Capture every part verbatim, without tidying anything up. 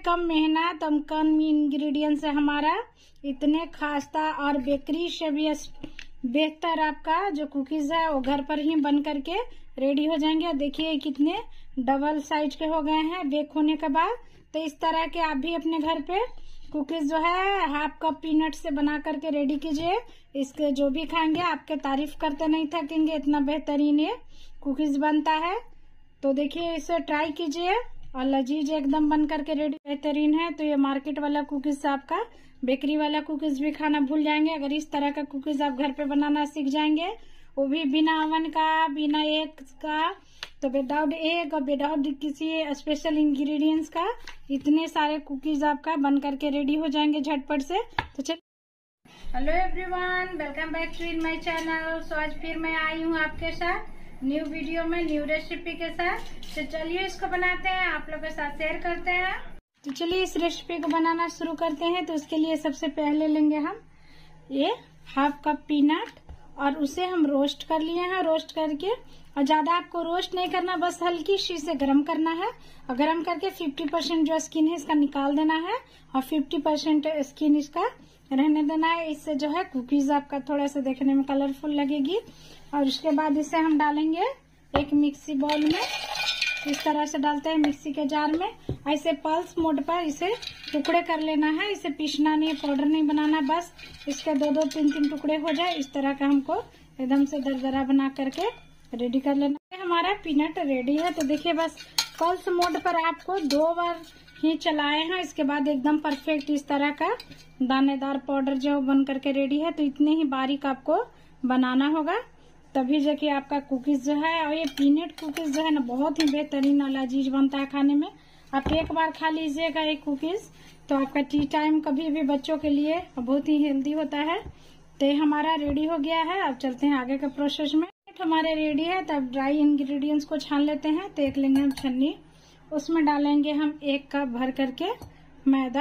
कम मेहनत और कम इंग्रेडिएंट्स है हमारा, इतने खास्ता और बेकरी से भी बेहतर आपका जो कुकीज है वो घर पर ही बन करके रेडी हो जाएंगे। देखिए कितने डबल साइज के हो गए हैं बेक होने के बाद। तो इस तरह के आप भी अपने घर पे कुकीज जो है हाफ कप पीनट से बना करके रेडी कीजिए। इसके जो भी खाएंगे आपके तारीफ करते नहीं थकेंगे, इतना बेहतरीन ये कुकीज बनता है। तो देखिए इसे ट्राई कीजिए और लजीज एकदम बन करके रेडी बेहतरीन है। तो ये मार्केट वाला कुकीज से आपका बेकरी वाला कुकीज भी खाना भूल जाएंगे अगर इस तरह का कुकीज आप घर पे बनाना सीख जाएंगे, वो भी बिना ओवन का, बिना एग का, तो विदाउट एग और विदाउट किसी स्पेशल इंग्रेडिएंट्स का इतने सारे कुकीज आपका बन करके रेडी हो जाएंगे झटपट से। तो चल hello everyone, welcome back to in my channel. So आज फिर मैं आई हूँ आपके साथ न्यू वीडियो में, न्यू रेसिपी के साथ। तो चलिए इसको बनाते हैं, आप लोगों के साथ शेयर करते हैं। तो चलिए इस रेसिपी को बनाना शुरू करते हैं। तो उसके लिए सबसे पहले लेंगे हम ये हाफ कप पीनट और उसे हम रोस्ट कर लिए हैं। रोस्ट करके, और ज्यादा आपको रोस्ट नहीं करना, बस हल्की सी से गर्म करना है और गर्म करके फिफ्टी परसेंट जो स्किन है इसका निकाल देना है और फिफ्टी परसेंट स्किन इसका रहने देना है। इससे जो है कुकीज आपका थोड़ा सा देखने में कलरफुल लगेगी। और उसके बाद इसे हम डालेंगे एक मिक्सी बाउल में, इस तरह से डालते हैं मिक्सी के जार में। ऐसे पल्स मोड पर इसे टुकड़े कर लेना है, इसे पीसना नहीं, पाउडर नहीं बनाना, बस इसके दो दो तीन तीन टुकड़े हो जाए इस तरह का हमको एकदम से दरदरा बना करके रेडी कर लेना। हमारा पीनट रेडी है। तो देखिए बस पल्स मोड पर आपको दो बार ही चलाए हैं, इसके बाद एकदम परफेक्ट इस तरह का दानेदार पाउडर जो बन करके रेडी है। तो इतने ही बारीक आपको बनाना होगा, तभी जाके आपका कुकीज जो है, और ये पीनट कुकीज जो है ना बहुत ही बेहतरीन और लजीज बनता है खाने में। आप एक बार खा लीजिएगा एक कुकीज तो आपका टी टाइम कभी भी बच्चों के लिए बहुत ही हेल्दी होता है। तो ये हमारा रेडी हो गया है। अब चलते हैं आगे के प्रोसेस में। हमारे रेडी है, तब ड्राई इंग्रेडिएंट्स को छान लेते हैं। तो एक लेंगे हम छन्नी, उसमें डालेंगे हम एक कप भर करके मैदा।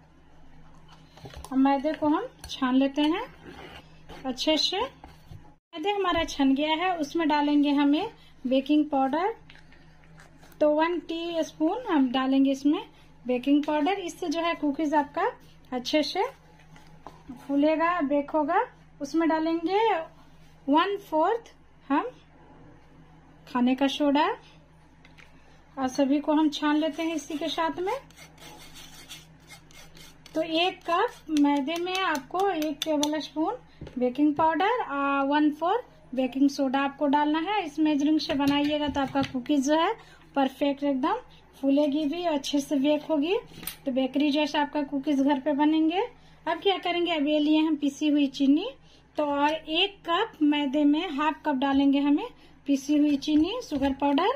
और मैदे को हम छान लेते हैं अच्छे से। मैदे हमारा छन गया है, उसमें डालेंगे हमें बेकिंग पाउडर। तो वन टी स्पून हम डालेंगे इसमें बेकिंग पाउडर। इससे जो है कुकीज आपका अच्छे से फूलेगा, बेक होगा। उसमें डालेंगे वन फोर्थ हम खाने का सोडा और सभी को हम छान लेते हैं इसी के साथ में। तो एक कप मैदे में आपको एक टेबल स्पून बेकिंग पाउडर और वन फोर बेकिंग सोडा आपको डालना है। इस मेजरिंग से बनाइएगा तो आपका कुकीज जो है परफेक्ट एकदम फूलेगी भी, अच्छे से बेक होगी। तो बेकरी जैसा आपका कुकीज घर पे बनेंगे। अब क्या करेंगे, अब ये लिए हम पिसी हुई चीनी। तो और एक कप मैदे में हाफ कप डालेंगे हमें पिसी हुई चीनी, शुगर पाउडर।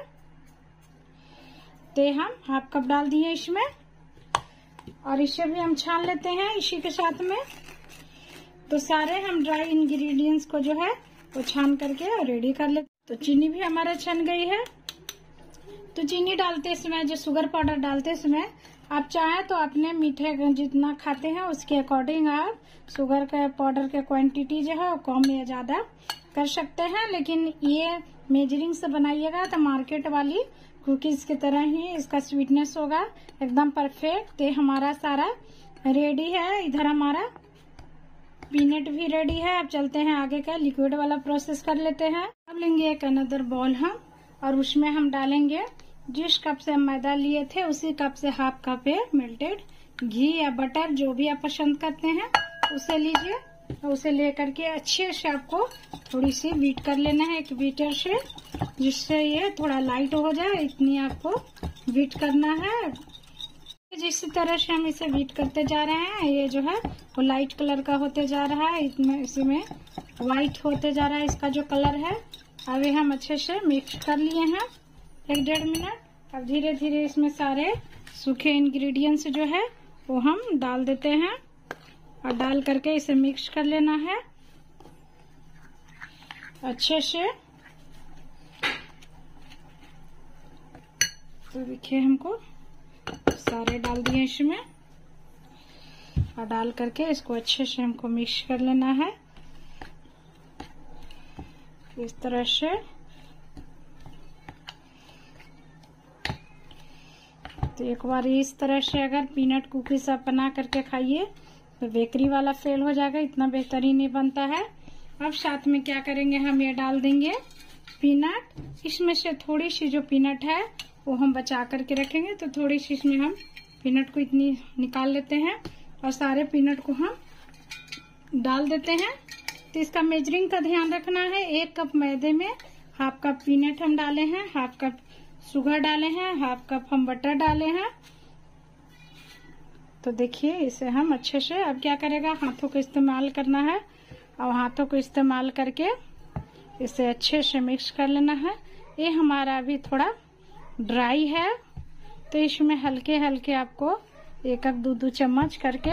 तो हम हाफ कप डाल दिए इसमें, और इसे भी हम छान लेते हैं इसी के साथ में। तो सारे हम ड्राई इंग्रेडिएंट्स को जो है वो छान करके रेडी कर लेते। तो चीनी भी हमारा छन गई है। तो चीनी डालते समय, जो शुगर पाउडर डालते समय, आप चाहें तो अपने मीठे जितना खाते हैं उसके अकॉर्डिंग आप शुगर के पाउडर के क्वांटिटी जो है वो कम या ज्यादा कर सकते हैं। लेकिन ये मेजरिंग से बनाइएगा तो मार्केट वाली कुकीज की तरह ही इसका स्वीटनेस होगा, एकदम परफेक्ट। तो हमारा सारा रेडी है। इधर हमारा पीनट भी रेडी है। अब चलते हैं आगे का लिक्विड वाला प्रोसेस कर लेते हैं। अब लेंगे एक अनदर बॉल हम, और उसमें हम डालेंगे जिस कप से हम मैदा लिए थे उसी कप से हाफ कप है मेल्टेड घी या बटर, जो भी आप पसंद करते हैं उसे लीजिए। उसे लेकर के अच्छे से आपको थोड़ी सी बीट कर लेना है एक बीटर से, जिससे ये थोड़ा लाइट हो जाए, इतनी आपको बीट करना है। जिस तरह से हम इसे बीट करते जा रहे हैं ये जो है वो लाइट कलर का होते जा रहा है, इसमें इसमें व्हाइट होते जा रहा है इसका जो कलर है। अभी हम अच्छे से मिक्स कर लिए हैं एक डेढ़ मिनट। अब धीरे धीरे इसमें सारे सूखे इंग्रेडिएंट्स जो है वो हम डाल देते हैं और डाल करके इसे मिक्स कर लेना है अच्छे से। तो देखिए हमको सारे डाल दिए इसमें, और डाल करके इसको अच्छे से हमको मिक्स कर लेना है इस तरह से। तो एक बार इस तरह से अगर पीनट कुकीज आप बना करके खाइए तो बेकरी वाला फेल हो जाएगा, इतना बेहतरीन नहीं बनता है। अब साथ में क्या करेंगे, हम ये डाल देंगे पीनट। इसमें से थोड़ी सी जो पीनट है वो हम बचा करके रखेंगे, तो थोड़ी सी इसमें हम पीनट को इतनी निकाल लेते हैं और सारे पीनट को हम डाल देते हैं। तो इसका मेजरिंग का ध्यान रखना है। एक कप मैदे में हाफ कप पीनट हम डाले हैं, हाफ कप शुगर डाले हैं, हाफ कप हम बटर डाले हैं। तो देखिए इसे हम अच्छे से, अब क्या करेगा, हाथों को इस्तेमाल करना है और हाथों को इस्तेमाल करके इसे अच्छे से मिक्स कर लेना है। ये हमारा अभी थोड़ा ड्राई है, तो इसमें हल्के हल्के आपको एक एक दो दो चम्मच करके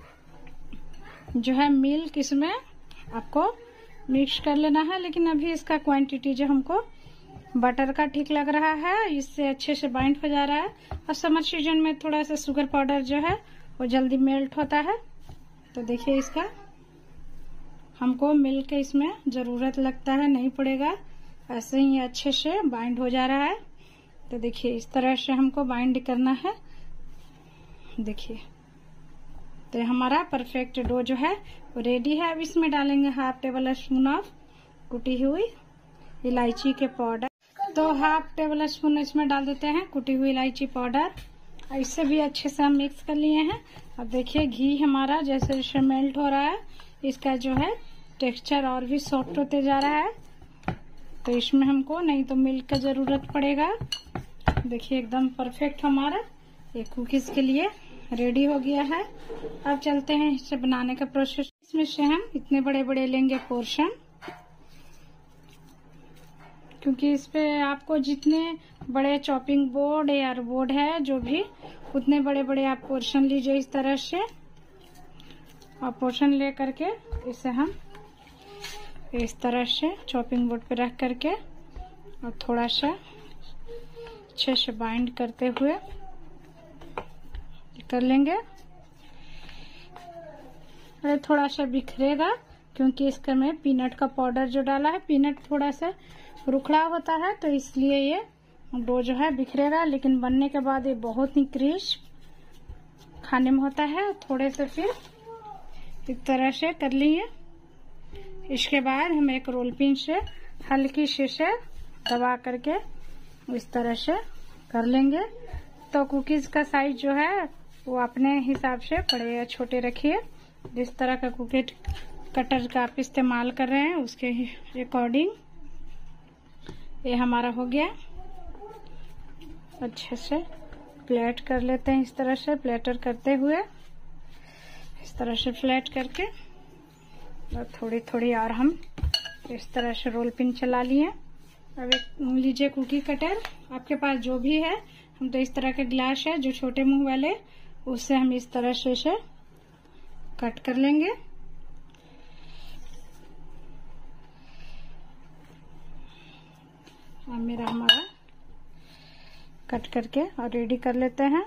जो है मिल्क इसमें आपको मिक्स कर लेना है। लेकिन अभी इसका क्वांटिटी जो हमको बटर का ठीक लग रहा है, इससे अच्छे से बाइंड हो जा रहा है। और समर सीजन में थोड़ा सा शुगर पाउडर जो है वो जल्दी मेल्ट होता है। तो देखिए इसका हमको मिल्क के इसमें जरूरत लगता है, नहीं पड़ेगा, ऐसे ही अच्छे से बाइंड हो जा रहा है। तो देखिए इस तरह से हमको बाइंड करना है। देखिए तो हमारा परफेक्ट डो जो है वो रेडी है। अब इसमें डालेंगे हाफ टेबल स्पून ऑफ कुटी हुई इलायची के पाउडर। तो हाफ टेबल स्पून इसमें डाल देते हैं कुटी हुई इलायची पाउडर। इससे भी अच्छे से हम मिक्स कर लिए हैं। अब देखिए घी हमारा जैसे जैसे मेल्ट हो रहा है, इसका जो है टेक्सचर और भी सॉफ्ट होते जा रहा है। तो इसमें हमको नहीं तो मिल्क का जरूरत पड़ेगा। देखिए एकदम परफेक्ट हमारा ये कुकीज के लिए रेडी हो गया है। अब चलते हैं इसे बनाने का प्रोसेस। इसमें से हम इतने बड़े बड़े लेंगे पोर्शन, क्योंकि इस पे आपको जितने बड़े चॉपिंग बोर्ड या बोर्ड है जो भी, उतने बड़े बड़े आप पोर्शन लीजिए इस तरह से। और पोर्शन ले करके इसे हम इस तरह से चॉपिंग बोर्ड पे रख करके और थोड़ा सा अच्छे से बाइंड करते हुए कर लेंगे। और थोड़ा सा बिखरेगा क्योंकि इसका में पीनट का पाउडर जो डाला है, पीनट थोड़ा सा रुखड़ा होता है, तो इसलिए ये डो जो है बिखरेगा। लेकिन बनने के बाद ये बहुत ही क्रिस्प खाने में होता है। थोड़े से फिर इस तरह से कर लिए। इसके बाद हम एक रोल पिन से हल्की से से दबा करके इस तरह से कर लेंगे। तो कुकीज का साइज जो है वो अपने हिसाब से बड़े या छोटे रखिए। जिस तरह का कुकी कटर का आप इस्तेमाल कर रहे हैं उसके अकॉर्डिंग। ये हमारा हो गया। अच्छे से प्लेट कर लेते हैं इस तरह से, प्लेटर करते हुए इस तरह से फ्लैट करके, और थोड़ी थोड़ी और हम इस तरह से रोल पिन चला लिए। अब एक लीजिए कुकी कटर, आपके पास जो भी है। हम तो इस तरह के ग्लास है जो छोटे मुंह वाले, उससे हम इस तरह से इसे कट कर लेंगे। अब मेरा हमारा कट करके और रेडी कर लेते हैं।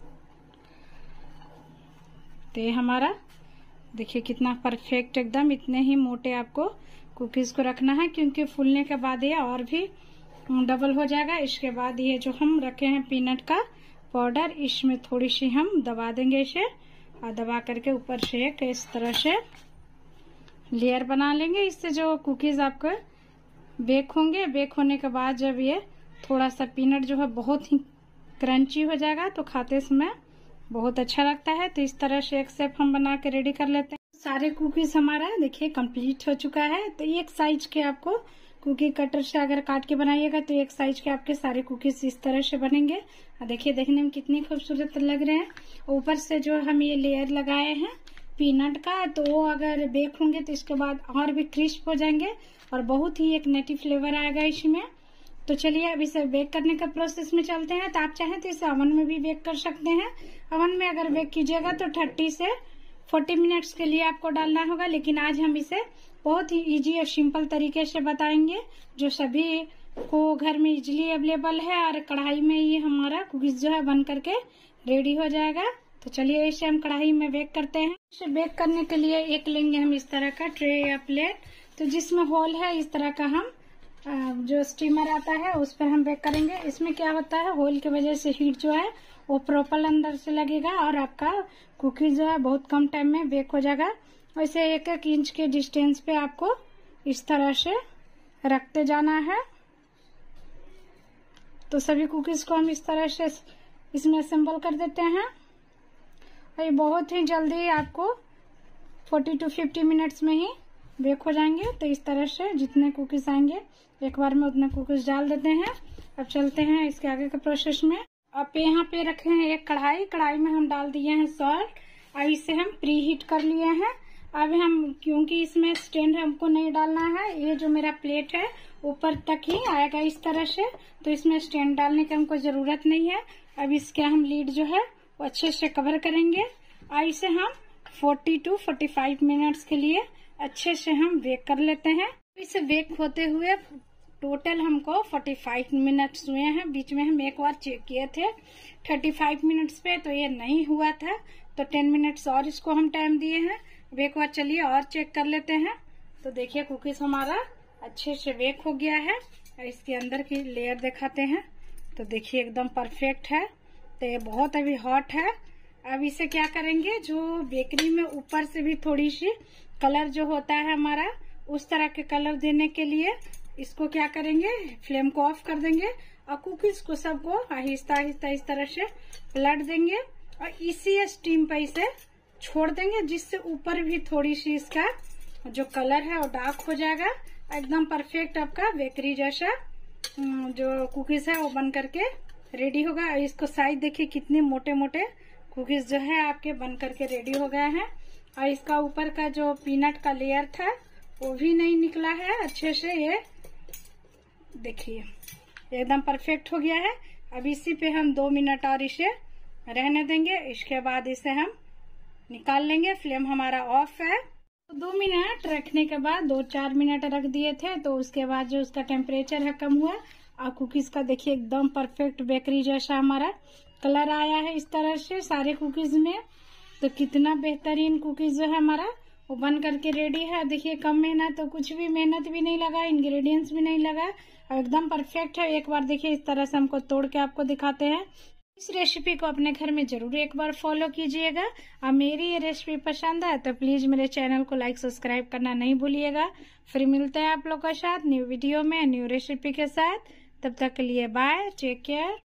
तो ये हमारा देखिए कितना परफेक्ट एकदम। इतने ही मोटे आपको कुकीज को रखना है, क्योंकि फूलने के बाद ये और भी डबल हो जाएगा। इसके बाद ये जो हम रखे हैं पीनट का पाउडर, इसमें थोड़ी सी हम दबा देंगे इसे, और दबा करके ऊपर से एक इस तरह से लेयर बना लेंगे। इससे जो कुकीज आपको बेक होंगे, बेक होने के बाद जब ये थोड़ा सा पीनट जो है बहुत ही क्रंची हो जाएगा तो खाते समय बहुत अच्छा लगता है। तो इस तरह से एक शेप हम बना के रेडी कर लेते हैं। सारे कुकीज हमारा देखिए कंप्लीट हो चुका है। तो एक साइज के आपको कुकी कटर से अगर काट के बनाइएगा तो एक साइज के आपके सारे कुकीज इस तरह से बनेंगे। देखिए देखने में कितनी खूबसूरत लग रहे हैं। ऊपर से जो हम ये लेयर लगाए हैं पीनट का, तो वो अगर बेक होंगे तो इसके बाद और भी क्रिस्प हो जाएंगे और बहुत ही एक नेटी फ्लेवर आएगा इसमें। तो चलिए अब इसे बेक करने का प्रोसेस में चलते हैं। तो आप चाहें तो इसे ओवन में भी बेक कर सकते हैं। ओवन में अगर बेक कीजिएगा तो थर्टी से फोर्टी मिनट्स के लिए आपको डालना होगा। लेकिन आज हम इसे बहुत ही इजी और सिंपल तरीके से बताएंगे, जो सभी को घर में इजीली अवेलेबल है, और कढ़ाई में ये हमारा कुकीज जो है बन करके रेडी हो जाएगा। तो चलिए इसे हम कढ़ाई में बेक करते हैं। इसे बेक करने के लिए एक लेंगे हम इस तरह का ट्रे या प्लेट, तो जिसमें होल है इस तरह का हम जो स्टीमर आता है उस पर हम बेक करेंगे। इसमें क्या होता है, होल की वजह से हीट जो है वो प्रॉपर अंदर से लगेगा और आपका कुकीज जो है बहुत कम टाइम में बेक हो जाएगा। वैसे एक एक इंच के डिस्टेंस पे आपको इस तरह से रखते जाना है। तो सभी कुकीज को हम इस तरह से इसमें असेंबल कर देते हैं। ये बहुत ही जल्दी आपको चालीस टू पचास मिनट्स में ही बेक हो जाएंगे। तो इस तरह से जितने कुकीज आएंगे एक बार में उतने कुकीज डाल देते हैं। अब चलते हैं इसके आगे के प्रोसेस में। अब यहाँ पे रखे हैं एक कढ़ाई, कढ़ाई में हम डाल दिए हैं सॉल्ट और इसे हम प्री हीट कर लिए हैं। अब हम, क्योंकि इसमें स्टैंड हमको नहीं डालना है, ये जो मेरा प्लेट है ऊपर तक ही आएगा इस तरह से, तो इसमें स्टैंड डालने की हमको जरूरत नहीं है। अब इसके हम लीड जो है वो अच्छे से कवर करेंगे और इसे हम चालीस टू पैंतालीस मिनट्स के लिए अच्छे से हम बेक कर लेते हैं। इसे बेक होते हुए टोटल हमको पैंतालीस मिनट्स हुए हैं। बीच में हम एक बार चेक किए थे पैंतीस मिनट्स पे, तो ये नहीं हुआ था, तो दस मिनट्स और इसको हम टाइम दिए हैं। अब एक बार चलिए और चेक कर लेते हैं। तो देखिए कुकीज हमारा अच्छे से बेक हो गया है। इसके अंदर की लेयर दिखाते हैं, तो देखिए एकदम परफेक्ट है। तो ये बहुत अभी हॉट है। अब इसे क्या करेंगे, जो बेकरी में ऊपर से भी थोड़ी सी कलर जो होता है हमारा, उस तरह के कलर देने के लिए इसको क्या करेंगे, फ्लेम को ऑफ कर देंगे और कुकीज को सबको आहिस्ता आहिस्ता इस तरह से पलट देंगे और इसी स्टीम पे इसे छोड़ देंगे, जिससे ऊपर भी थोड़ी सी इसका जो कलर है वो डार्क हो जाएगा। एकदम परफेक्ट आपका बेकरी जैसा जो कुकीज है वो बन करके रेडी होगा। इसको साइज देखिए कितने मोटे मोटे कुकीज जो है आपके बन करके रेडी हो गए हैं। और इसका ऊपर का जो पीनट का लेयर था वो भी नहीं निकला है अच्छे से। ये देखिए एकदम परफेक्ट हो गया है। अब इसी पे हम दो मिनट और इसे रहने देंगे। इसके बाद इसे हम निकाल लेंगे। फ्लेम हमारा ऑफ है। तो दो मिनट रखने के बाद, दो चार मिनट रख दिए थे, तो उसके बाद जो उसका टेम्परेचर है कम हुआ और कुकीज का देखिए एकदम परफेक्ट बेकरी जैसा हमारा कलर आया है इस तरह से सारे कुकीज में। तो कितना बेहतरीन कुकीज जो है हमारा वो बन करके रेडी है। देखिए कम मेहनत, तो कुछ भी मेहनत भी नहीं लगा, इंग्रेडिएंट्स भी नहीं लगा, एकदम परफेक्ट है। एक बार देखिए इस तरह से हमको तोड़ के आपको दिखाते हैं। इस रेसिपी को अपने घर में जरूर एक बार फॉलो कीजिएगा। और मेरी ये रेसिपी पसंद है तो प्लीज मेरे चैनल को लाइक सब्सक्राइब करना नहीं भूलिएगा। फिर मिलते हैं आप लोगों के साथ न्यू वीडियो में न्यू रेसिपी के साथ। तब तक के लिए बाय, टेक केयर।